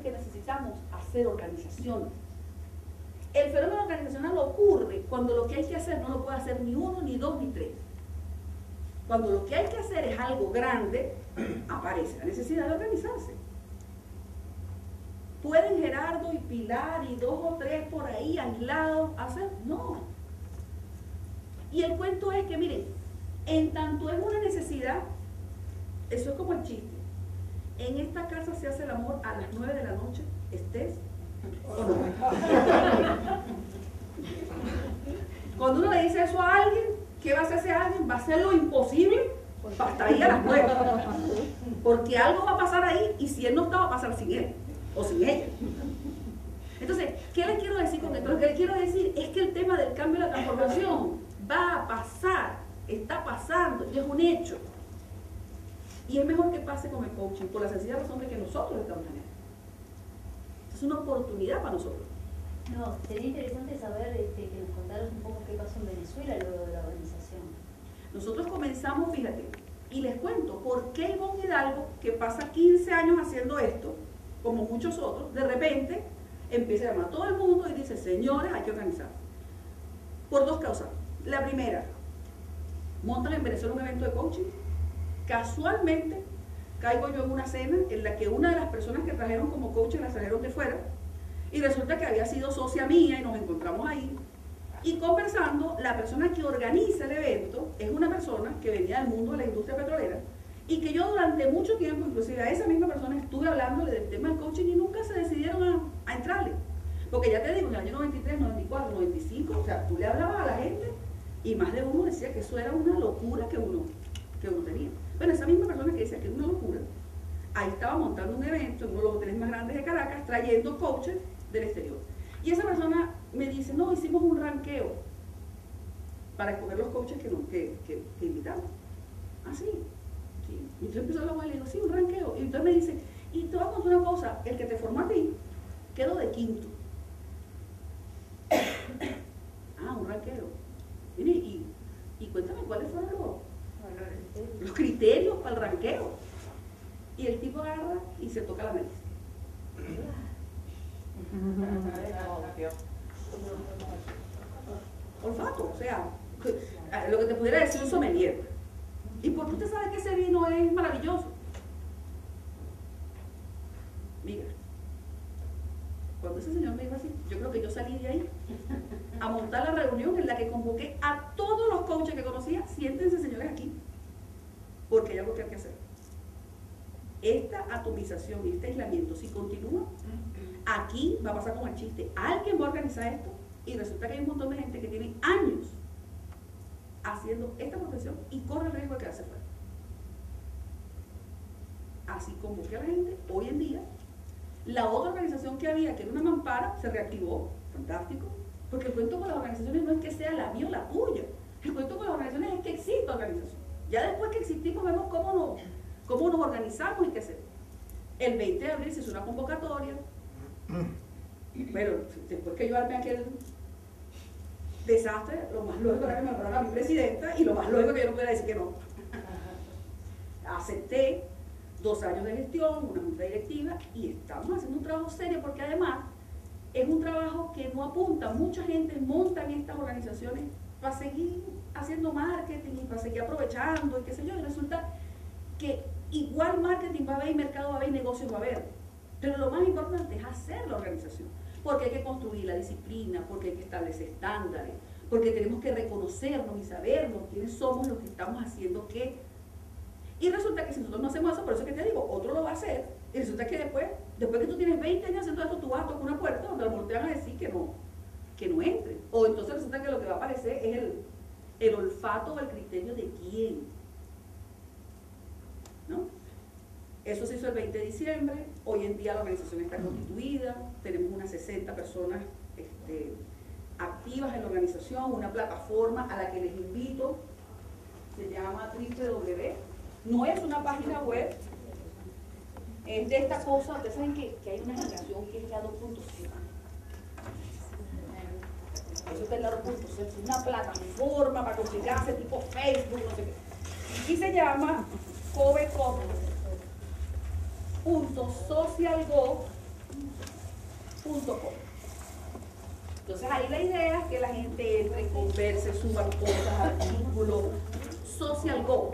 que necesitamos hacer organización. El fenómeno organizacional ocurre cuando lo que hay que hacer no lo puede hacer ni uno, ni dos, ni tres. Cuando lo que hay que hacer es algo grande, aparece la necesidad de organizarse. ¿Pueden Gerardo y Pilar y dos o tres por ahí aislados hacer? No. Y el cuento es que, miren, en tanto es una necesidad, eso es como el chiste. En esta casa se hace el amor a las 9 de la noche, estés o no. Cuando uno le dice eso a alguien, ¿qué va a hacer ese alguien? Va a hacer lo imposible para estar ahí a las 9. Porque algo va a pasar ahí y si él no está, va a pasar sin él o sin ella. Entonces, ¿qué les quiero decir con esto? Lo que les quiero decir es que el tema del cambio y la transformación va a pasar, está pasando, y es un hecho. Y es mejor que pase con el coaching, por la sencilla razón de que nosotros estamos en él. Es una oportunidad para nosotros. No, sería interesante saber que nos contaras un poco qué pasó en Venezuela luego de la organización. Nosotros comenzamos, fíjate, y les cuento por qué Ivonne Hidalgo, que pasa 15 años haciendo esto, como muchos otros, de repente empieza a llamar a todo el mundo y dice, señores, hay que organizar. Por dos causas. La primera, montan en Venezuela un evento de coaching. Casualmente caigo yo en una cena en la que una de las personas que trajeron como coach las trajeron de fuera y resulta que había sido socia mía y nos encontramos ahí y conversando, la persona que organiza el evento es una persona que venía del mundo de la industria petrolera y que yo durante mucho tiempo, inclusive a esa misma persona estuve hablándole del tema del coaching y nunca se decidieron a entrarle, porque ya te digo, en el año 93, 94, 95, o sea, tú le hablabas a la gente y más de uno decía que eso era una locura que uno tenía. Bueno, esa misma persona que decía que es una locura, ahí estaba montando un evento en uno de los hoteles más grandes de Caracas, trayendo coaches del exterior. Y esa persona me dice, no, hicimos un ranqueo para escoger los coaches que invitamos. Ah, sí. Y entonces empezó la abuela y le digo, sí, un ranqueo. Y entonces me dice, y te voy a contar una cosa, el que te formó a ti quedó de quinto. Ah, un ranqueo. Mire, y cuéntame cuáles fueron los criterios para el ranqueo. Y el tipo agarra y se toca la nariz. Olfato, o sea, lo que te pudiera decir un sommelier. ¿Y por qué usted sabe que ese vino es maravilloso? Mira, cuando ese señor me dijo así, yo creo que yo salí de ahí a montar la reunión en la que convoqué a todos los coaches que conocía. Siéntense, señores, aquí, porque hay algo que hay que hacer. Esta atomización y este aislamiento, si continúa, aquí va a pasar como el chiste. Alguien va a organizar esto y resulta que hay un montón de gente que tiene años haciendo esta profesión y corre el riesgo de quedarse fuera. Así convoqué a la gente. Hoy en día, la otra organización que había, que era una mampara, se reactivó. Fantástico. Porque el cuento con las organizaciones no es que sea la mía o la tuya. El cuento con las organizaciones es que exista organización. Ya después que existimos vemos cómo nos organizamos y qué hacemos. El 20 de abril se hizo una convocatoria. Bueno, después que yo armé aquel desastre, lo más lógico era que me nombraran a mi presidenta y lo más lógico que yo no pudiera decir que no. Acepté 2 años de gestión, una junta directiva y estamos haciendo un trabajo serio porque además es un trabajo que no apunta. Mucha gente monta en estas organizaciones para seguir haciendo marketing y para seguir aprovechando y qué sé yo, y resulta que igual marketing va a haber y mercado va a haber y negocios va a haber, pero lo más importante es hacer la organización, porque hay que construir la disciplina, porque hay que establecer estándares, porque tenemos que reconocernos y sabernos quiénes somos los que estamos haciendo qué. Y resulta que si nosotros no hacemos eso, por eso que te digo, otro lo va a hacer, y resulta que después que tú tienes 20 años haciendo esto, tú vas a tocar una puerta donde a lo mejor te van a decir que no entre, o entonces resulta que lo que va a aparecer es el olfato o el criterio de quién, ¿no? Eso se hizo el 20 de diciembre, hoy en día la organización está constituida, tenemos unas 60 personas activas en la organización, una plataforma a la que les invito, se llama www, no es una página web, es de esta cosa, ustedes saben que hay una generación que es la 2.0, eso está en la 2.0, es una plataforma para comunicarse tipo Facebook, no sé qué, y se llama covecop.socialgo Entonces ahí la idea es que la gente entre, converse, suban cosas, artículos, Social Go,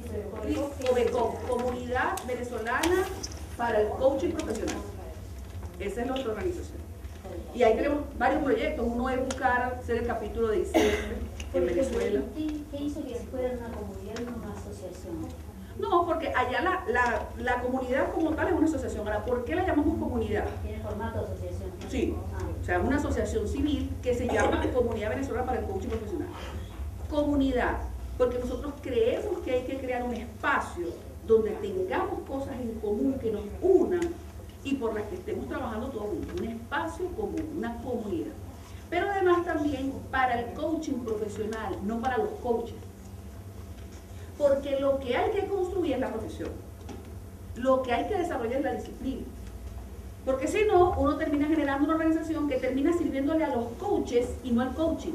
Comunidad Venezolana para el Coaching Profesional. Esa es nuestra organización. Y ahí tenemos varios proyectos. Uno es buscar ser el capítulo de diciembre en Venezuela. ¿Qué hizo que se fuera una comunidad y no una asociación? No, porque allá la comunidad como tal es una asociación. Ahora, ¿por qué la llamamos comunidad? ¿Tiene formato de asociación? Sí, o sea, es una asociación civil que se llama Comunidad Venezolana para el Coaching Profesional. Comunidad, porque nosotros creemos que hay que crear un espacio donde tengamos cosas en común que nos unan y por las que estemos trabajando todos juntos, un espacio común, una comunidad. Pero además también para el coaching profesional, no para los coaches. Porque lo que hay que construir es la profesión. Lo que hay que desarrollar es la disciplina. Porque si no, uno termina generando una organización que termina sirviéndole a los coaches y no al coaching.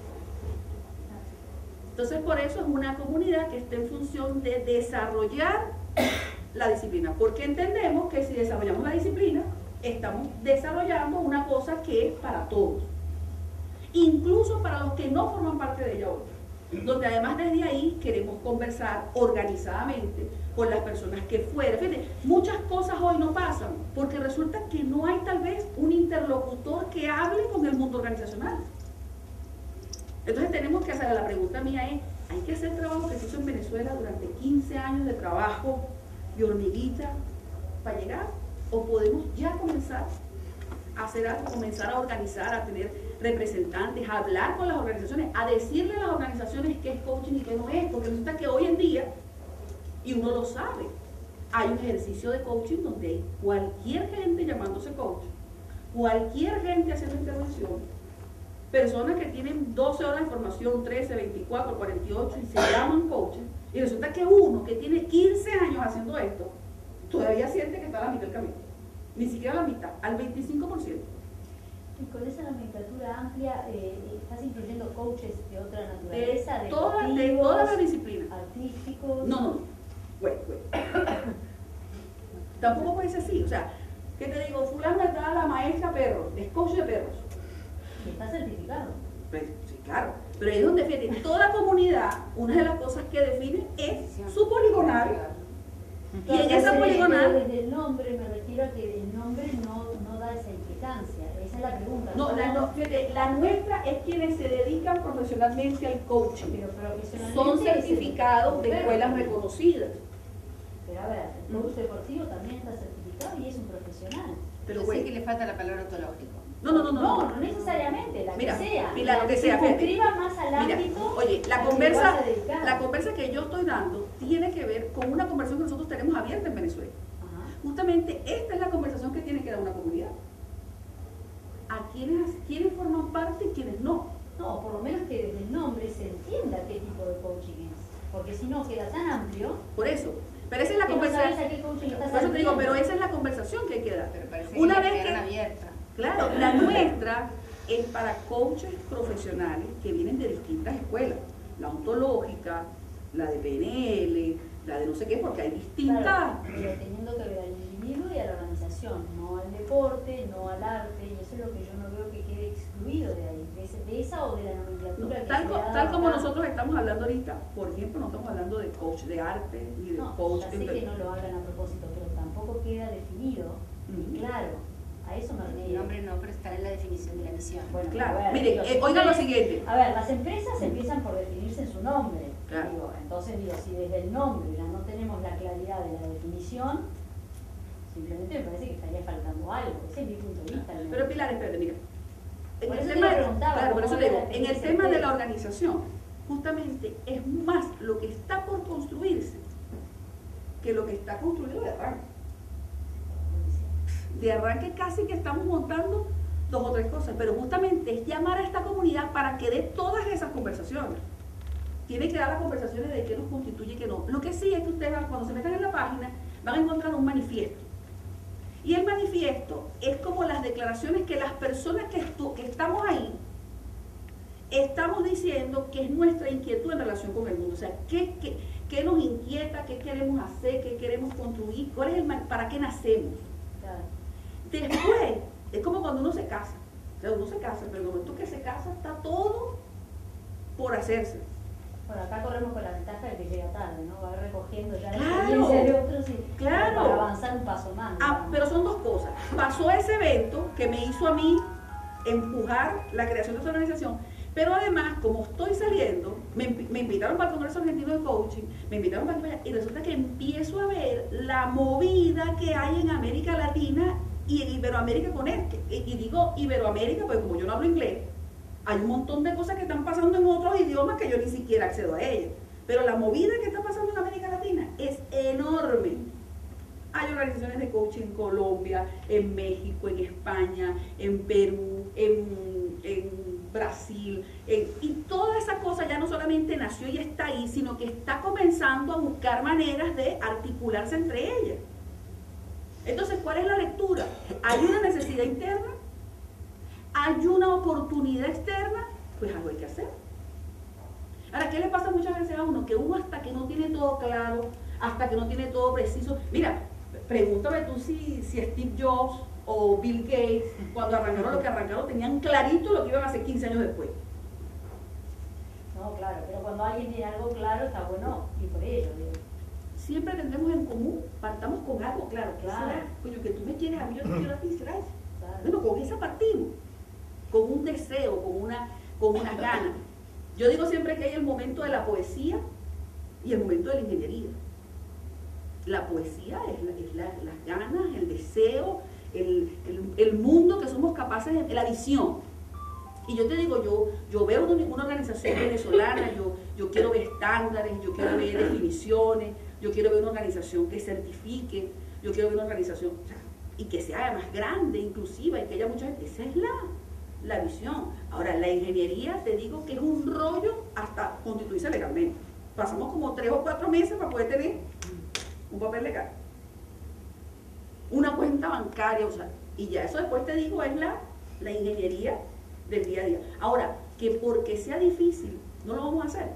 Entonces, por eso es una comunidad que está en función de desarrollar la disciplina. Porque entendemos que si desarrollamos la disciplina, estamos desarrollando una cosa que es para todos. Incluso para los que no forman parte de ella hoy. Donde además desde ahí queremos conversar organizadamente con las personas que fuera. Fíjate, muchas cosas hoy no pasan porque resulta que no hay tal vez un interlocutor que hable con el mundo organizacional. Entonces tenemos que hacer, la pregunta mía es, ¿hay que hacer trabajo que se hizo en Venezuela durante 15 años de trabajo de hormiguita para llegar? ¿O podemos ya comenzar a hacer algo, comenzar a organizar, a tener representantes, a hablar con las organizaciones, a decirle a las organizaciones qué es coaching y qué no es? Porque resulta que hoy en día, y uno lo sabe, hay un ejercicio de coaching donde hay cualquier gente llamándose coach, cualquier gente haciendo intervención, personas que tienen 12 horas de formación, 13, 24, 48 y se llaman coaches, y resulta que uno que tiene 15 años haciendo esto, todavía siente que está a la mitad del camino, ni siquiera a la mitad, al 25%. Y con esa nomenclatura amplia, ¿estás incluyendo coaches de otra naturaleza? De todas las disciplinas. Artísticos. No. Bueno. Tampoco puede ser así. O sea, ¿qué te digo? Fulano está la maestra perro, es coach de perros. Y está certificado. Pues, sí, claro. Pero ahí es donde, fíjate, toda comunidad, una de las cosas que define es su poligonal. Y en esa poligonal. Desde el nombre me refiero a que el nombre no da esa implicancia. Esa es la pregunta. Fíjate, la nuestra es quienes se dedican profesionalmente al coaching. Pero profesionalmente son certificados de escuelas reconocidas. Pero a ver, el coach deportivo también está certificado y es un profesional. Pero yo sé que le falta la palabra ontológico. No necesariamente, la mira, que sea. Pilar, lo que sea, se inscriba más al ámbito. Oye, la al que te vas a dedicar. conversa que yo estoy dando tiene que ver con una conversación que nosotros tenemos abierta en Venezuela. Ajá. Justamente esta es la conversación que tiene que dar una comunidad. A quienes forman parte y quienes no. No, por lo menos que desde el nombre se entienda qué tipo de coaching es. Porque si no queda tan amplio. Por eso. Pero esa es la que conversación. no sabes a qué coaching estás Por eso te digo, asistiendo. pero esa es la conversación que hay que dar. Pero parece Una que vez quedaron que abiertas. Claro, la nuestra es para coaches profesionales que vienen de distintas escuelas, la ontológica, la de PNL, la de no sé qué, porque hay distintas. Claro, pero teniendo que ver al individuo y a la organización, no al deporte, no al arte, y eso es lo que yo no veo que quede excluido de ahí, de esa o de la nomenclatura que se ha dado Tal como acá. nosotros estamos hablando ahorita, por ejemplo, no estamos hablando de coach de arte ni de coach ya sé que no lo hagan a propósito, pero tampoco queda definido, y claro. A eso me El refiero. nombre no, pero está en la definición de la misión. Bueno, Claro, a ver, mire, oiga lo siguiente. A ver, las empresas empiezan por definirse en su nombre. Claro. Entonces, si desde el nombre ya no tenemos la claridad de la definición, simplemente me parece que estaría faltando algo. Ese es mi punto de vista. Pero Pilar, espérate, mira. Por eso te preguntaba, claro, por eso ¿cómo te digo, era la en el definición tema de la ustedes? organización, justamente es más lo que está por construirse que lo que está construido de arranque. De arranque casi que estamos montando 2 o 3 cosas, pero justamente es llamar a esta comunidad para que dé todas esas conversaciones. Tiene que dar las conversaciones de qué nos constituye y qué no. Lo que sí es que ustedes cuando se metan en la página van a encontrar un manifiesto. Y el manifiesto es como las declaraciones que las personas que estamos ahí estamos diciendo que es nuestra inquietud en relación con el mundo. O sea, qué nos inquieta, qué queremos hacer, qué queremos construir, para qué nacemos. Claro. Después, Es como cuando uno se casa. O sea, uno se casa, pero en el momento que se casa está todo por hacerse. Bueno, acá corremos con la ventaja de que llega tarde, ¿no? Va recogiendo ya la Claro, experiencia de otros y claro. para avanzar un paso más. Ah, pero son dos cosas. Pasó ese evento que me hizo a mí empujar la creación de esta organización, pero además, como estoy saliendo, me invitaron para el Congreso Argentino de Coaching, me invitaron para allá, y resulta que empiezo a ver la movida que hay en América Latina y en Iberoamérica con él. Y digo Iberoamérica, porque como yo no hablo inglés, hay un montón de cosas que están pasando en otros idiomas que yo ni siquiera accedo a ellas. Pero la movida que está pasando en América Latina es enorme. Hay organizaciones de coaching en Colombia, en México, en España, en Perú, en Brasil, y toda esa cosa ya no solamente nació y está ahí, sino que está comenzando a buscar maneras de articularse entre ellas. Entonces, ¿cuál es la lectura? Hay una necesidad interna, hay una oportunidad externa, pues algo hay que hacer. Ahora, ¿qué le pasa muchas veces a uno? Que uno hasta que no tiene todo claro, hasta que no tiene todo preciso. Mira, pregúntame tú si Steve Jobs o Bill Gates, cuando arrancaron lo que arrancaron, tenían clarito lo que iban a hacer 15 años después. No, claro, pero cuando alguien tiene algo claro, está bueno y por ello, digo. Siempre tendremos en común, partamos con algo claro. Claro. ¿Será? Coño, que tú me quieres a mí, yo te quiero a ti, ¿será eso? Claro. Bueno, con esa partimos, con un deseo, con unas ganas. Yo digo siempre que hay el momento de la poesía y el momento de la ingeniería. La poesía es las ganas, el deseo, el mundo que somos capaces de, la visión. Y yo te digo, yo veo una organización venezolana, yo quiero ver estándares, yo quiero ver definiciones, yo quiero ver una organización que certifique, yo quiero ver una organización y que sea además grande, inclusiva, y que haya mucha gente. Esa es la visión. Ahora, la ingeniería, te digo que es un rollo hasta constituirse legalmente. Pasamos como 3 o 4 meses para poder tener un papel legal, una cuenta bancaria, o sea, y ya eso después te digo es la ingeniería del día a día. Ahora, que porque sea difícil, no lo vamos a hacer.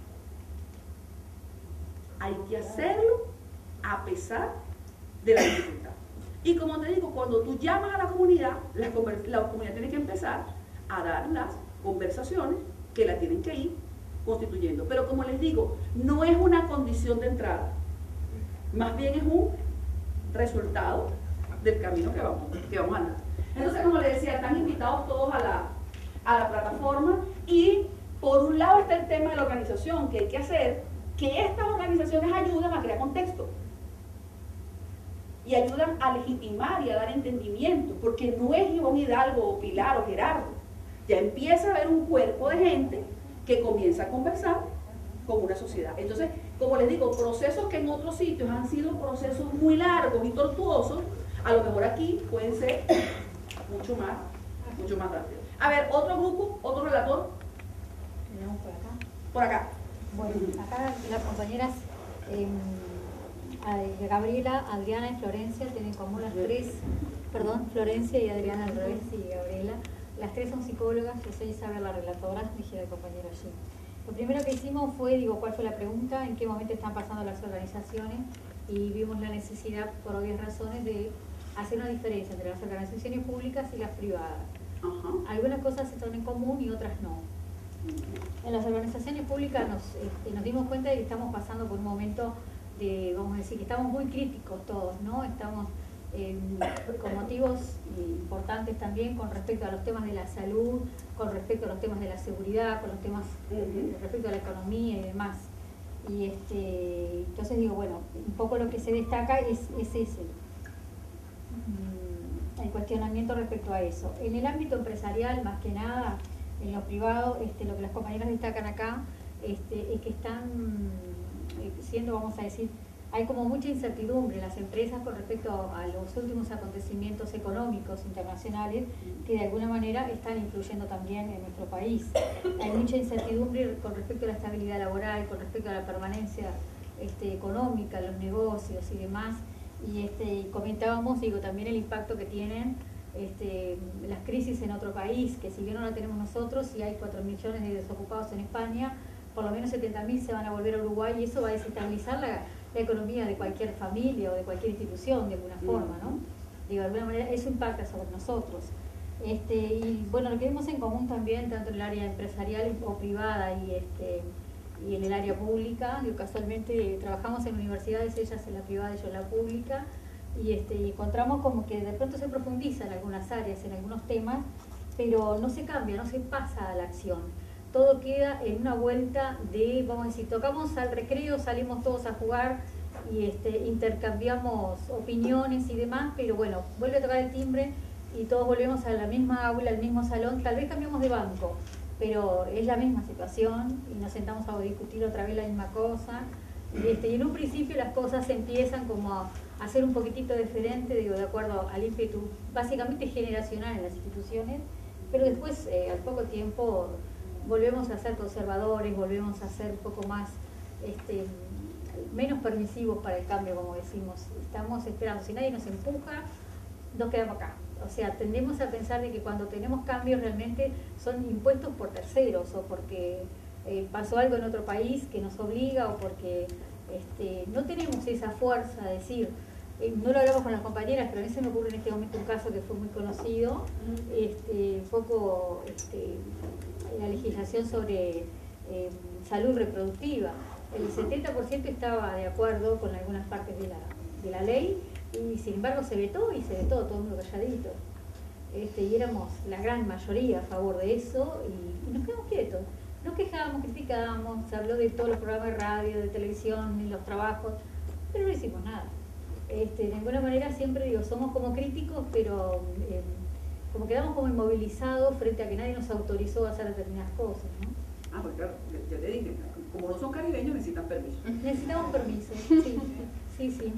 Hay que hacerlo a pesar de la dificultad. Y como te digo, cuando tú llamas a la comunidad, la comunidad tiene que empezar a dar las conversaciones que la tienen que ir constituyendo. Pero como les digo, no es una condición de entrada, más bien es un resultado del camino que vamos a andar. Entonces, como les decía, están invitados todos a la plataforma, y por un lado está el tema de la organización, que hay que hacer que estas organizaciones ayudan a crear contexto y ayudan a legitimar y a dar entendimiento, porque no es Ivonne Hidalgo o Pilar o Gerardo, ya empieza a haber un cuerpo de gente que comienza a conversar con una sociedad. Entonces, como les digo, procesos que en otros sitios han sido procesos muy largos y tortuosos, a lo mejor aquí pueden ser mucho más rápidos. A ver, otro grupo, otro relator. Tenemos por acá. Por acá. Bueno, acá las compañeras Gabriela, Adriana y Florencia tienen como las tres, perdón, Florencia y Adriana al revés y Gabriela. Las tres son psicólogas, yo soy Isabel, la relatora, dije la compañera allí. Lo primero que hicimos fue, ¿cuál fue la pregunta? ¿En qué momento están pasando las organizaciones? Y vimos la necesidad, por obvias razones, de hacer una diferencia entre las organizaciones públicas y las privadas. Algunas cosas están en común y otras no. En las organizaciones públicas nos dimos cuenta de que estamos pasando por un momento de, vamos a decir, que estamos muy críticos todos, ¿no? Estamos con motivos importantes también con respecto a los temas de la salud, con respecto a los temas de la seguridad, con los temas respecto a la economía y demás. Y entonces digo, bueno, un poco lo que se destaca es ese, el cuestionamiento respecto a eso. En el ámbito empresarial, más que nada, en lo privado, lo que las compañeras destacan acá es que están siendo, vamos a decir, hay como mucha incertidumbre en las empresas con respecto a los últimos acontecimientos económicos internacionales que de alguna manera están influyendo también en nuestro país. Hay mucha incertidumbre con respecto a la estabilidad laboral, con respecto a la permanencia económica, los negocios y demás. Y comentábamos, también el impacto que tienen las crisis en otro país, que si bien no la tenemos nosotros, si hay 4 millones de desocupados en España, por lo menos 70.000 se van a volver a Uruguay y eso va a desestabilizar la economía de cualquier familia o de cualquier institución de alguna forma, ¿no? Digo, de alguna manera eso impacta sobre nosotros. Y bueno, lo que vemos en común también, tanto en el área empresarial o privada y en el área pública, digo, casualmente trabajamos en universidades, ellas en la privada y yo en la pública, y encontramos como que de pronto se profundiza en algunas áreas, en algunos temas, pero no se cambia, no se pasa a la acción. Todo queda en una vuelta de, vamos a decir, tocamos al recreo, salimos todos a jugar y intercambiamos opiniones y demás, pero bueno, vuelve a tocar el timbre y todos volvemos a la misma aula, al mismo salón, tal vez cambiamos de banco, pero es la misma situación y nos sentamos a discutir otra vez la misma cosa. Y en un principio las cosas empiezan como a ser un poquitito diferente, digo, de acuerdo al ímpetu básicamente generacional en las instituciones, pero después al poco tiempo volvemos a ser conservadores, volvemos a ser un poco más menos permisivos para el cambio, como decimos. Estamos esperando, si nadie nos empuja, nos quedamos acá. O sea, tendemos a pensar de que cuando tenemos cambios realmente son impuestos por terceros o porque pasó algo en otro país que nos obliga o porque no tenemos esa fuerza de decir, no lo hablamos con las compañeras, pero a mí se me ocurre en este momento un caso que fue muy conocido, un poco la legislación sobre salud reproductiva. El 70% estaba de acuerdo con algunas partes de la ley y sin embargo se vetó todo el mundo calladito. Y éramos la gran mayoría a favor de eso y nos quedamos quietos. Nos quejábamos, criticábamos, se habló de todos los programas de radio, de televisión, y los trabajos, pero no hicimos nada. De alguna manera siempre digo, somos como críticos, pero como quedamos como inmovilizados frente a que nadie nos autorizó a hacer determinadas cosas, ¿no? Ah, pues claro, ya te dije, como no son caribeños necesitan permiso. Necesitamos permiso, sí.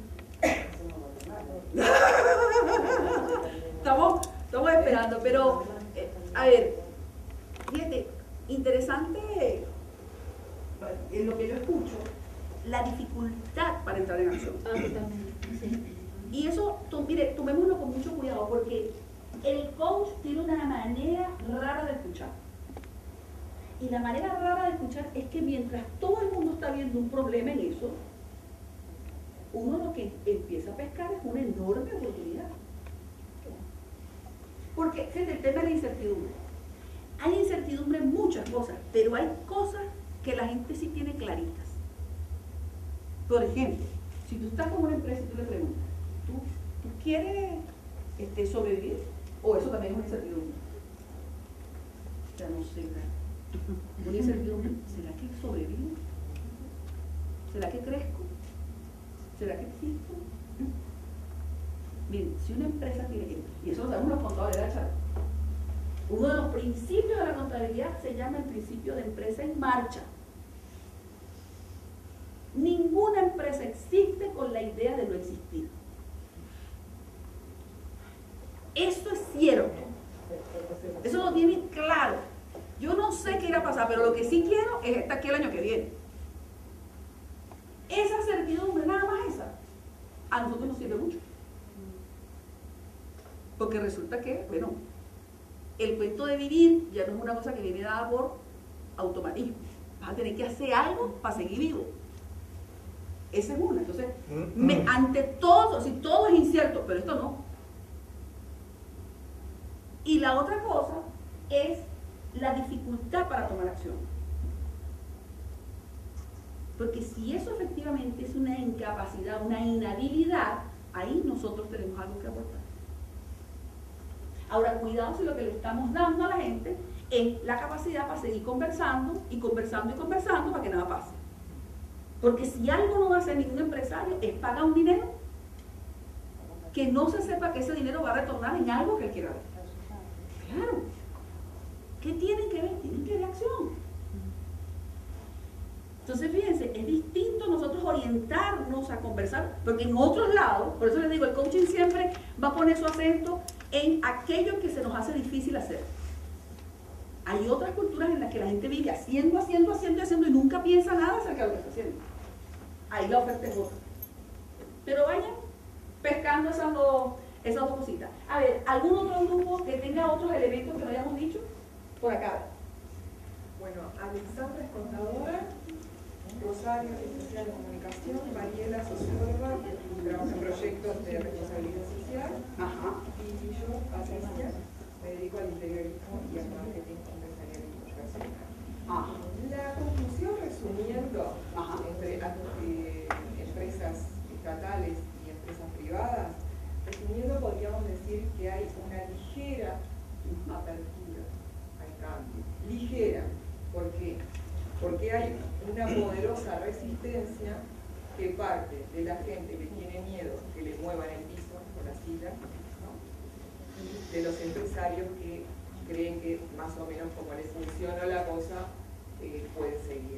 Estamos esperando, pero a ver, fíjate, interesante en lo que yo escucho, la dificultad para entrar en acción. Totalmente, sí. Y eso, mire, tomémoslo con mucho cuidado, porque el coach tiene una manera rara de escuchar. Y la manera rara de escuchar es que mientras todo el mundo está viendo un problema en eso, uno lo que empieza a pescar es una enorme oportunidad. Porque fíjate, el tema de la incertidumbre. Hay incertidumbre en muchas cosas, pero hay cosas que la gente sí tiene claritas. Por ejemplo, si tú estás con una empresa y tú le preguntas, ¿tú quieres sobrevivir? ¿O eso también es una incertidumbre? Ya no sé, una incertidumbre. ¿Será que sobrevivo? ¿Será que crezco? ¿Será que existo? Miren, si una empresa tiene que, y eso lo sabemos los contadores de la charla, uno de los principios de la contabilidad se llama el principio de empresa en marcha. Ninguna empresa existe con la idea de no existir. Eso es cierto. Eso lo tienen claro. Yo no sé qué irá a pasar, pero lo que sí quiero es estar aquí el año que viene. Esa certidumbre, nada más esa, a nosotros nos sirve mucho. Porque resulta que, bueno, el cuento de vivir ya no es una cosa que viene dada por automatismo. Vas a tener que hacer algo para seguir vivo. Esa es una. Entonces, ante todo, si todo es incierto, pero esto no. Y la otra cosa es la dificultad para tomar acción. Porque si eso efectivamente es una incapacidad, una inhabilidad, ahí nosotros tenemos algo que aportar. Ahora, cuidado si lo que le estamos dando a la gente es la capacidad para seguir conversando y conversando y conversando para que nada pase. Porque si algo no va a hacer ningún empresario es pagar un dinero que no se sepa que ese dinero va a retornar en algo que él quiera ver. Claro. ¿Qué tienen que ver? Tienen que ver acción. Entonces, fíjense, es distinto nosotros orientarnos a conversar, porque en otros lados, por eso les digo, el coaching siempre va a poner su acento en aquello que se nos hace difícil hacer. Hay otras culturas en las que la gente vive haciendo y nunca piensa nada acerca de lo que está haciendo. Ahí la oferta es otra. Pero vayan pescando esas dos cositas. A ver, ¿algún otro grupo que tenga otros elementos que no hayamos dicho? Por acá. Bueno, Alexandra es contadora, Rosario, licenciada en Comunicación. Mariela, socióloga, trabaja en proyectos de responsabilidad social. Ajá. Y yo, Patricia, me dedico al interiorismo y al marketing empresarial y profesional. Ajá. La conclusión, resumiendo, Ajá. entre empresas estatales y empresas privadas, resumiendo, podríamos decir que hay una ligera apertura al cambio. Ligera. ¿Por qué? Porque hay una poderosa resistencia que parte de la gente que tiene miedo que le muevan el piso o la silla, ¿no? Y de los empresarios que creen que más o menos como les funciona la cosa, puede seguir.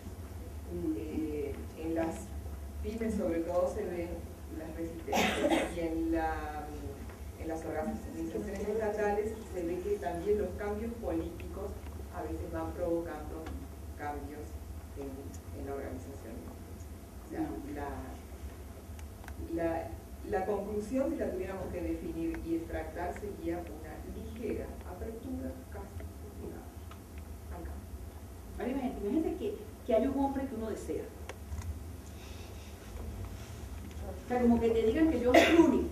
En las pymes sobre todo se ven las resistencias y en las organizaciones estatales se ve que también los cambios políticos a veces van provocando cambios en la organización. O sea, la conclusión, si la tuviéramos que definir y extractar, sería una ligera apertura casi cultural. Ahora imagínate que hay un hombre que uno desea. O sea, como que te digan que yo soy Clooney.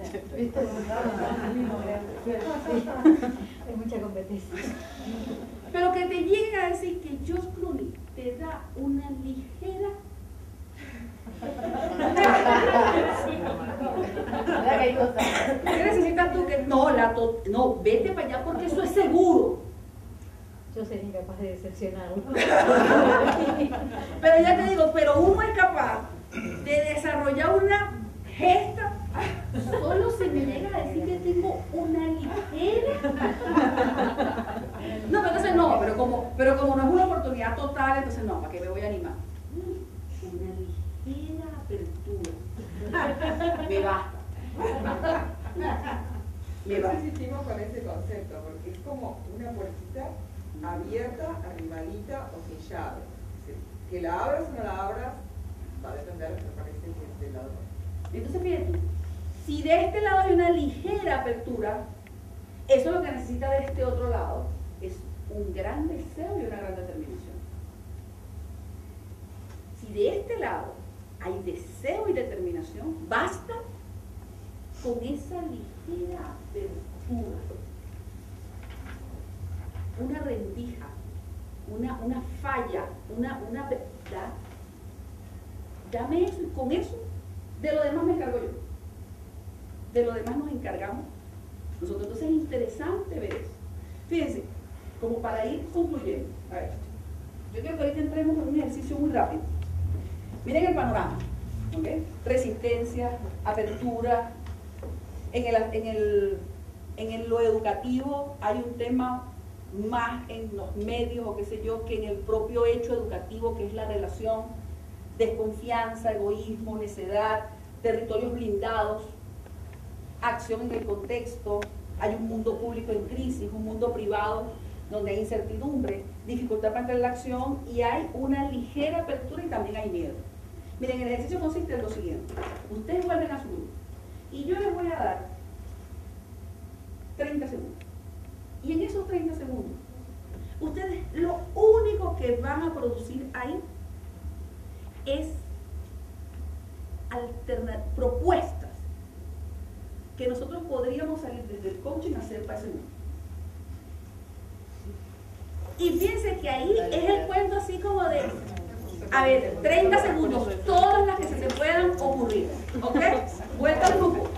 Hay mucha competencia. Pero que te lleguen a decir que George Clooney te da una ligera. ¿Qué necesitas tú? Que no, vete para allá porque eso es seguro. Yo sería incapaz de decepcionarlo. Pero ya te digo, pero uno es capaz de desarrollar una gesta. Solo se me llega a decir que tengo una ligera. No, pero entonces no, pero como no es una oportunidad total, entonces no, ¿para qué me voy a animar? Una ligera apertura. Me basta. Me basta. Insistimos con ese concepto, porque es como una puertita abierta, arribadita o sin llave. Que la abras o no la abras, va a depender, me parece, del lado. Entonces, fíjate, si de este lado hay una ligera apertura, eso es lo que necesita de este otro lado, es un gran deseo y una gran determinación. Si de este lado hay deseo y determinación, basta con esa ligera apertura. Una rendija, una falla, dame eso y con eso, de lo demás me encargo yo. De lo demás nos encargamos nosotros. Entonces es interesante ver eso. Fíjense, como para ir concluyendo, a ver, yo quiero que ahorita entremos en un ejercicio muy rápido. Miren el panorama, ¿ok? Resistencia, apertura. En lo educativo hay un tema más en los medios o qué sé yo, que en el propio hecho educativo, que es la relación, desconfianza, egoísmo, necedad, territorios blindados, acción en el contexto, hay un mundo público en crisis, un mundo privado donde hay incertidumbre, dificultad para entrar en la acción y hay una ligera apertura y también hay miedo. Miren, el ejercicio consiste en lo siguiente: ustedes vuelven a su grupo y yo les voy a dar 30 segundos. Y en esos 30 segundos, ustedes lo único que van a producir ahí es propuestas que nosotros podríamos salir desde el coaching a hacer para ese mundo. Y fíjense que ahí es el cuento así como de, a ver, 30 segundos, todas las que se te puedan ocurrir, ¿ok? Vuelta al grupo.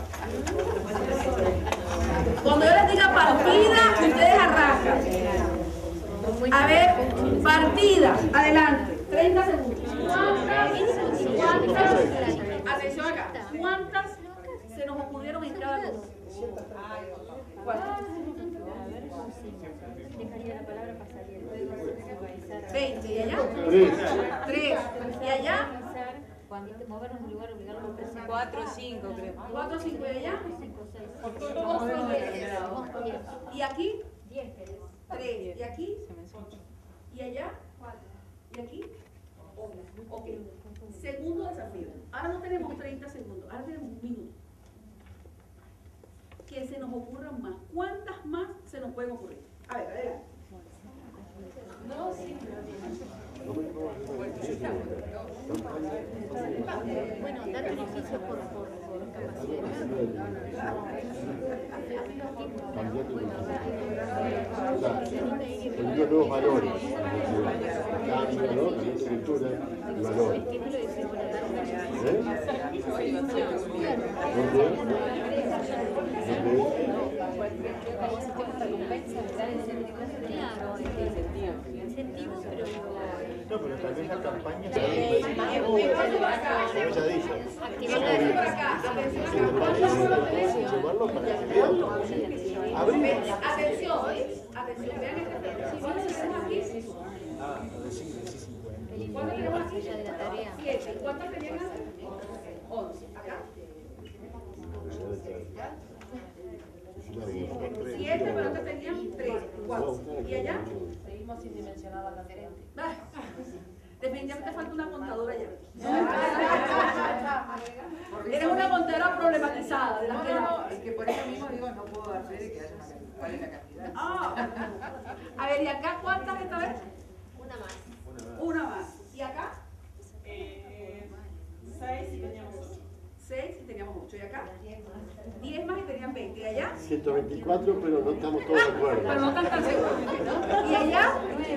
Cuando yo les diga partida, ustedes arrancan. A ver, partida, adelante, 30 segundos. ¿Cuántas? Atención acá, ¿cuántas se nos ocurrieron en cada grupo? ¿Cuántas? Dejaría la palabra pasaría. 20, ¿y allá? 3. ¿Y allá? Movernos de un lugar, obligarnos a pensar. 4 o 5, creo. 4, 5, ¿y allá? 5, 6. ¿Y aquí? 10. 3. ¿Y aquí? ¿Y allá? 4. ¿Y aquí? Ok. Segundo desafío. Ahora no tenemos 30 segundos, ahora tenemos un minuto. Que se nos ocurran más. ¿Cuántas más se nos pueden ocurrir? A ver, adelante. No, sí. Bueno, dar beneficios por poniendo nuevos valores, cambio, ¿no? La estructura y valores. No, pero tal vez la campaña se ella dice, llevarlo para que Atención, vean este. ¿Cuántos tenemos aquí? ¿Cuántos tenemos aquí? 7. ¿Cuántos tenían antes? 11. ¿Acá? 7, pero antes tenían 3, 4. ¿Y allá? Seguimos sin dimensionar la cantidad. Definitivamente falta una contadora allá. Eres una contadora problematizada. De la que No, es que por eso mismo digo, no puedo hacer y que haya cuál es la cantidad. A ver, ¿y acá cuántas esta vez? Una más. Una más. ¿Y acá? 6 y teníamos 8. 6 y teníamos 8. ¿Y acá? 10 más y tenían 20. ¿Y allá? 124, pero no estamos todos de acuerdo. Pero no están tan seguros. ¿Y allá?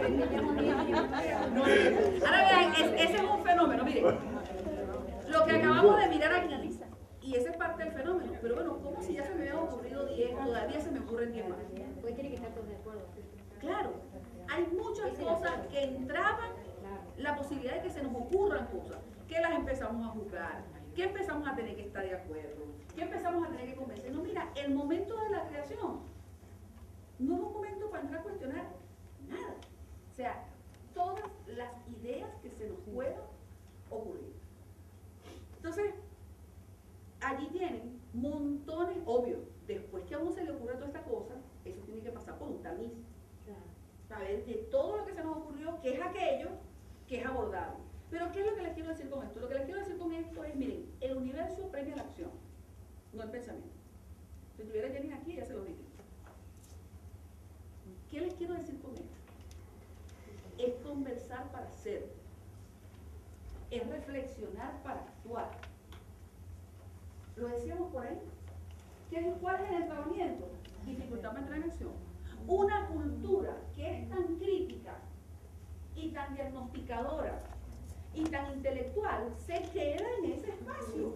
9. Ahora vean, ese es un fenómeno. Miren, lo que acabamos de mirar aquí, y esa es parte del fenómeno. Pero bueno, ¿cómo si ya se me habían ocurrido 10, todavía se me ocurren 10 más? Porque tiene que estar todos de acuerdo. Claro, hay muchas cosas que entraban la posibilidad de que se nos ocurran cosas, que las empezamos a juzgar, que empezamos a tener que estar de acuerdo, que empezamos a tener que convencernos. Mira, el momento de la creación no es un momento para entrar a cuestionar nada. O sea, todas las ideas que se nos puedan ocurrir. Entonces, allí tienen montones, obvio, después que a uno se le ocurre toda esta cosa, eso tiene que pasar por un tamiz. Saber de todo lo que se nos ocurrió, qué es aquello que es abordable. Pero ¿qué es lo que les quiero decir con esto? Lo que les quiero decir con esto es, miren, el universo premia la acción, no el pensamiento. Si tuviera Jenny aquí, ya se lo dije. ¿Qué les quiero decir con esto? Es conversar para hacer. Es reflexionar para actuar. Lo decíamos por ahí. ¿Cuál es el entrenamiento? Dificultad para entrar en acción. Una cultura que es tan crítica y tan diagnosticadora y tan intelectual se queda en ese espacio.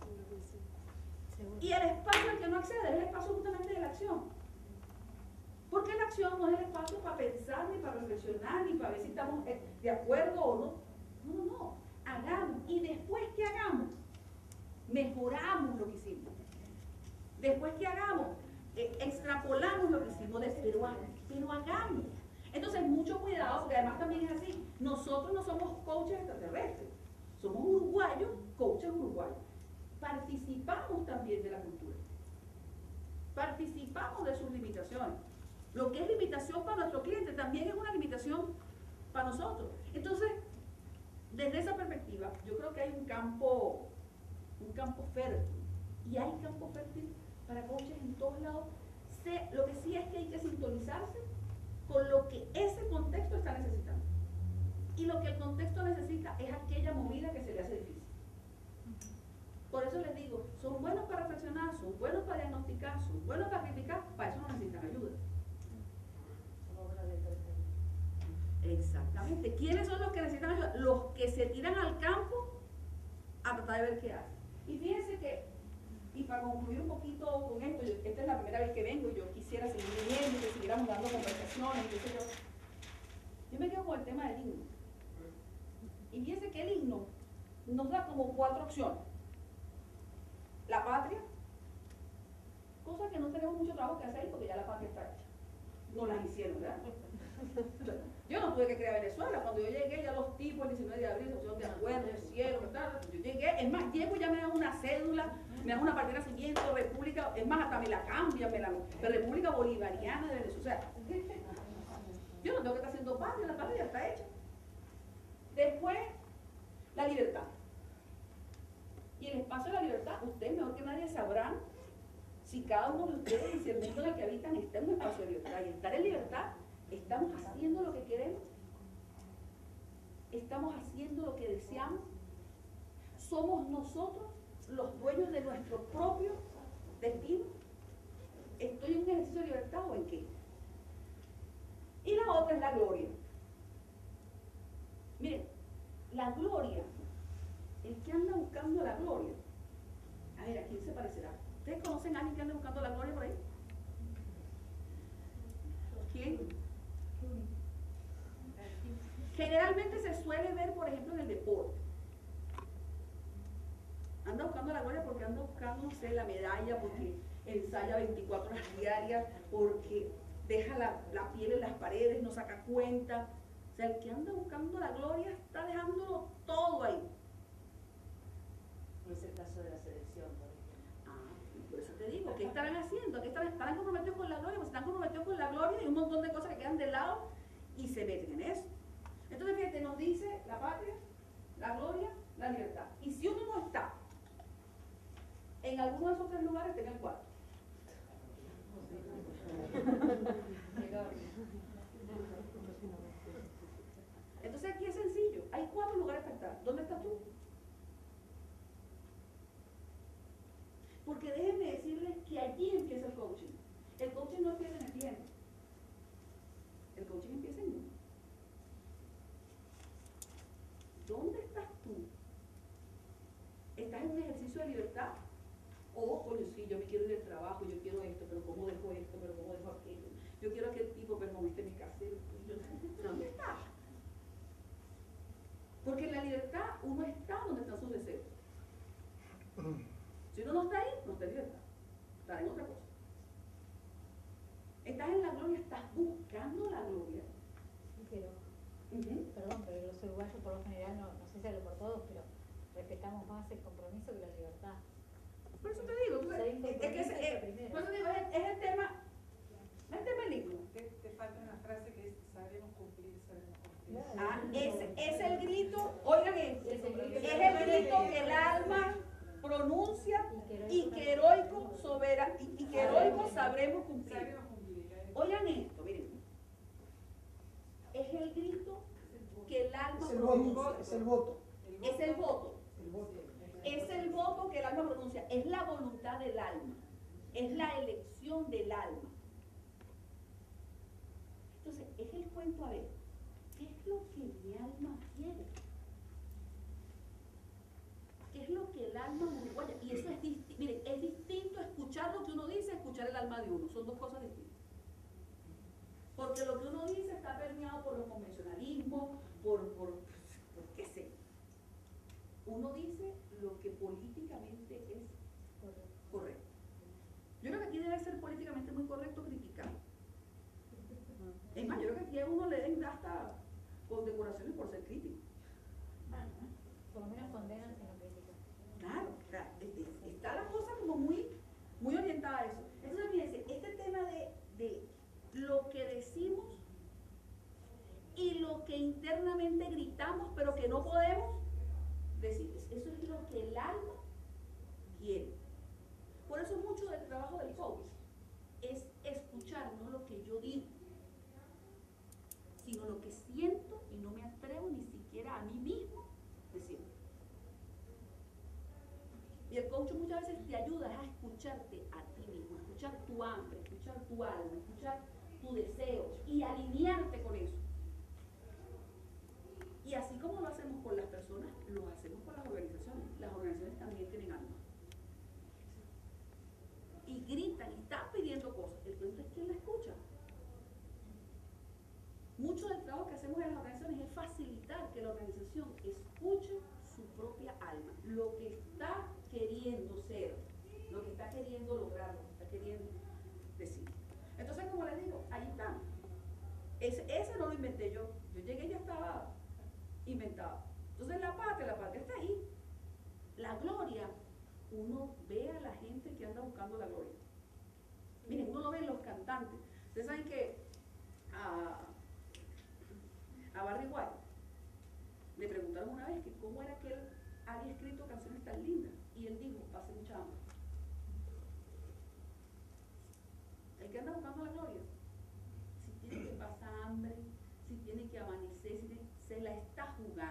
Y el espacio al que no accede es el espacio justamente de la acción. Porque la acción no es el espacio para pensar, ni para reflexionar, ni para ver si estamos de acuerdo o no. No, no, no. Hagamos. Y después que hagamos, mejoramos lo que hicimos. Después que hagamos, extrapolamos lo que hicimos, pero hagamos. Entonces, mucho cuidado, porque además también es así. Nosotros no somos coaches extraterrestres. Somos uruguayos, coaches uruguayos. Participamos también de la cultura. Participamos de sus limitaciones. Lo que es limitación para nuestro cliente también es una limitación para nosotros. Entonces, desde esa perspectiva, yo creo que hay un campo fértil. Y hay campo fértil para coaches en todos lados. Lo que sí es que hay que sintonizarse con lo que ese contexto está necesitando. Y lo que el contexto necesita es aquella movida que se le hace difícil. Por eso les digo, son buenos para reflexionar, son buenos para diagnosticar, son buenos para criticar, para eso no necesitan ayuda. Exactamente. ¿Quiénes son los que necesitan ayuda? Los que se tiran al campo a tratar de ver qué hacen. Y fíjense que, y para concluir un poquito con esto, esta es la primera vez que vengo y yo quisiera seguir viniendo y que siguiéramos dando conversaciones, qué sé yo. Yo me quedo con el tema del himno. Y fíjense que el himno nos da como 4 opciones. La patria, cosa que no tenemos mucho trabajo que hacer porque ya la patria está hecha. No las hicieron, ¿verdad? Yo no tuve que crear Venezuela. Cuando yo llegué, ya los tipos el 19 de abril se pusieron de acuerdo, hicieron, ¿verdad? Yo llegué, es más, llego y ya me dan una cédula, me dan una partida de nacimiento, república, es más, hasta me la cambian, la República Bolivariana de Venezuela. O sea, yo no tengo que estar haciendo patria, la patria ya está hecha. Después, la libertad. Y el espacio de la libertad, ustedes mejor que nadie sabrán si cada uno de ustedes y si el mundo en el que habitan está en un espacio de libertad. Y estar en libertad, ¿estamos haciendo lo que queremos? estamos haciendo lo que deseamos, somos nosotros los dueños de nuestro propio destino. ¿Estoy en un ejercicio de libertad o en qué? Y la otra es la gloria. Miren, la gloria, el que anda buscando la gloria, a ver, ¿a quién se parecerá? ¿Ustedes conocen a alguien que anda buscando la gloria por ahí? ¿Quién? Generalmente se suele ver, por ejemplo, en el deporte. Anda buscando la gloria porque anda buscando, no sé, la medalla, porque ensaya 24 horas diarias, porque deja la piel en las paredes, no saca cuenta. O sea, el que anda buscando la gloria está dejándolo todo ahí. No es el caso de la selección, por ejemplo. Ah, por eso te digo, ¿qué estarán haciendo? ¿Qué estarán comprometidos con la gloria? Pues están comprometidos con la gloria y un montón de cosas que quedan de lado y se meten en eso. Entonces, fíjate, nos dice la patria, la gloria, la libertad. Y si uno no está en alguno de esos tres lugares, tenga el cuarto. Entonces aquí es sencillo, hay 4 lugares para estar. ¿Dónde estás tú? Porque déjenme decirles que allí empieza el coaching. El coaching no empieza en el cliente. El coaching empieza en uno. ¿Dónde estás tú? ¿Estás en un ejercicio de libertad? O, coño, sí, yo me quiero ir del trabajo, yo quiero esto, pero ¿cómo dejo esto? Pero ¿cómo dejo aquello? Yo quiero aquel tipo, pero no viste mi casero. ¿Dónde estás? Porque en la libertad uno está donde están sus deseos. Si uno no está ahí, no está en libertad. Está en otra cosa. Estás en la gloria, estás buscando la gloria. Pero, perdón, pero los uruguayos por lo general, no sé si hablo por todos, pero respetamos más el compromiso que la libertad. Por eso te digo, por eso te digo, es el tema lindo. Te falta una frase que es sabemos cumplir, sabemos cumplir. Ah, es el grito, oigan esto, es el grito que el alma pronuncia y que heroico soberano y que heroico sabremos cumplir. Sabemos cumplir. Oigan esto, miren. Es el grito que el alma Es el pronuncia. voto, es el voto. Es el voto. El voto. Es el voto que el alma pronuncia. Es la voluntad del alma. Es la elección del alma. Entonces, es el cuento, a ver, ¿qué es lo que mi alma quiere? ¿Qué es lo que el alma uruguaya? Y eso es distinto. Miren, es distinto escuchar lo que uno dice a escuchar el alma de uno. Son dos cosas distintas. Porque lo que uno dice está permeado por los convencionalismos, por qué sé. Uno dice lo que políticamente es correcto. Yo creo que aquí debe ser políticamente muy correcto criticar. Es más, yo creo que aquí a uno le den hasta condecoraciones por ser crítico. Por lo menos condenan si no critican. Claro, o sea, está la cosa como muy orientada a eso. Entonces, fíjense, este tema de lo que decimos y lo que internamente gritamos, pero que no podemos decir, eso es lo que el alma quiere. Por eso mucho del trabajo del coach es escuchar no lo que yo digo, sino lo que siento y no me atrevo ni siquiera a mí mismo decirlo. Y el coach muchas veces te ayuda a escucharte a ti mismo, a escuchar tu hambre, a escuchar tu alma, a escuchar tu deseo y alinearte con eso. Y así como lo hacemos con las personas, lo hacemos con las organizaciones. Las organizaciones también tienen alma. Y gritan y están pidiendo cosas. El cuento es quién la escucha. Mucho del trabajo que hacemos en las organizaciones es facilitar que la organización escuche su propia alma, lo que está queriendo ser, lo que está queriendo lograr, lo que está queriendo decir. Entonces, como les digo, ahí está. Ese no lo inventé yo. Yo llegué y ya estaba inventado. Entonces la patria está ahí. La gloria, uno ve a la gente que anda buscando la gloria. Miren, uno lo ve en los cantantes. Ustedes saben que a Barry White le preguntaron una vez que cómo era que él había escrito canciones tan lindas, y él dijo, pasé mucha hambre. El que anda buscando la gloria, si tiene que pasar hambre, si tiene que amanecer, se la está jugando.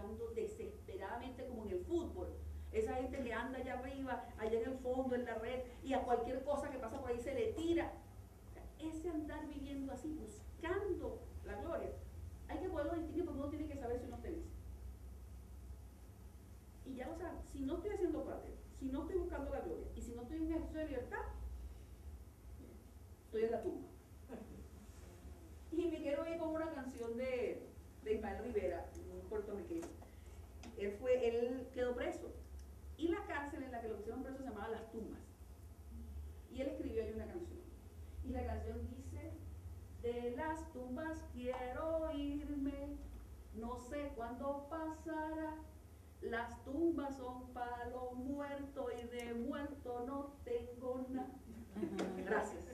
buscando desesperadamente como en el fútbol. Esa gente que anda allá arriba, allá en el fondo, en la red, y a cualquier cosa que pasa por ahí se le tira. O sea, ese andar viviendo así, buscando la gloria, hay que poderlo distinguir porque uno tiene que saber si uno está feliz. Y ya lo saben, si no estoy haciendo parte, si no estoy buscando la gloria, y si no estoy en un ejercicio de libertad, estoy en la tumba. Y me quiero ir con una canción de Ismael Rivera, un puertorriqueño. Él quedó preso. Y la cárcel en la que lo pusieron preso se llamaba Las Tumbas. Y él escribió ahí una canción. Y la canción dice: de las tumbas quiero irme, no sé cuándo pasará. Las tumbas son para los muertos y de muerto no tengo nada. Gracias.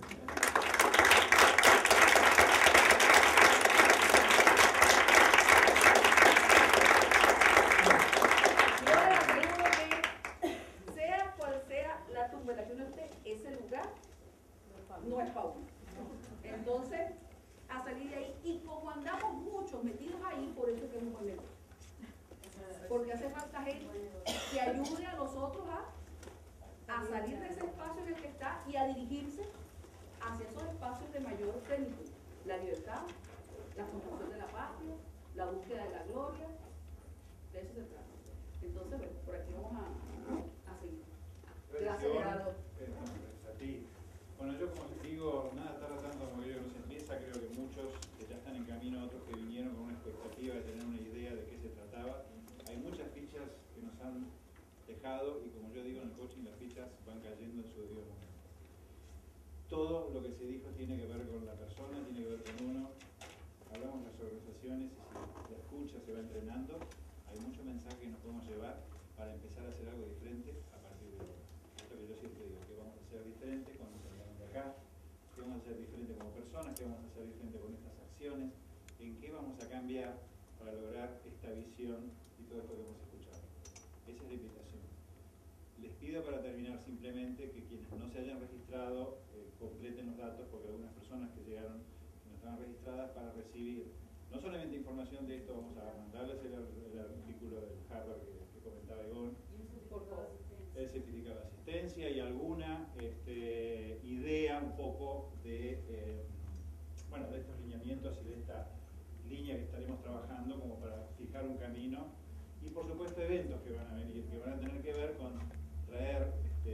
Sea cual sea la tumba en la que uno esté, ese lugar no es para uno. Entonces, a salir de ahí, y como andamos muchos metidos ahí, por eso es que es un buen negocio. Porque hace falta gente que ayude a los otros a salir de ese espacio en el que está y a dirigirse hacia esos espacios de mayor plenitud. La libertad, la construcción de la patria, la búsqueda de la gloria, de eso se trata. Entonces, bueno, por aquí vamos a seguir. Gracias, Gerardo. A ti. Bueno, yo como les digo, nada está tratando como que no se empieza, creo que muchos que ya están en camino, otros que vinieron con una expectativa de tener una idea de qué se trataba. Hay muchas fichas que nos han dejado y como yo digo en el coaching, las fichas van cayendo en su debido momento. Todo lo que se dijo tiene que ver con la persona, tiene que ver con uno. Hablamos de las organizaciones y si la escucha se va entrenando, hay muchos mensajes que nos podemos llevar para empezar a hacer algo diferente a partir de ahora. Esto que yo siempre digo, que vamos a hacer diferente cuando salgamos de acá, que vamos a hacer diferente como personas, que vamos a hacer diferente con estas acciones, en qué vamos a cambiar para lograr esta visión y todo esto que hemos escuchado. Esa es la invitación. Les pido para terminar simplemente que quienes no se hayan registrado completen los datos, porque algunas personas que llegaron que no estaban registradas, para recibir no solamente información de esto, vamos a mandarles el artículo del Harvard que comentaba Ivonne, el certificado de asistencia y alguna idea un poco de, bueno, de estos lineamientos y de esta línea que estaremos trabajando como para fijar un camino, y por supuesto eventos que van a venir, que van a tener que ver con traer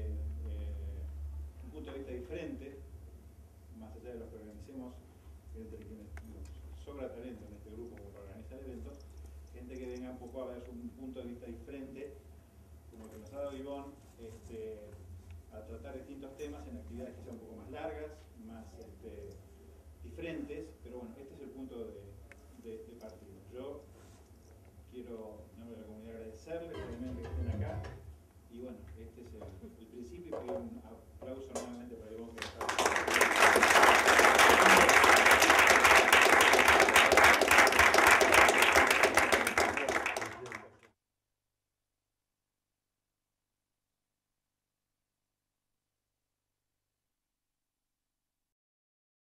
un punto de vista diferente, más allá de los que organicemos, gente que nos sobra talento en este grupo como para organizar eventos, gente que venga un poco a ver un punto de vista diferente, como el que nos ha dado Ivonne, a tratar distintos temas en actividades que sean un poco más largas, más diferentes, pero bueno, este es el punto de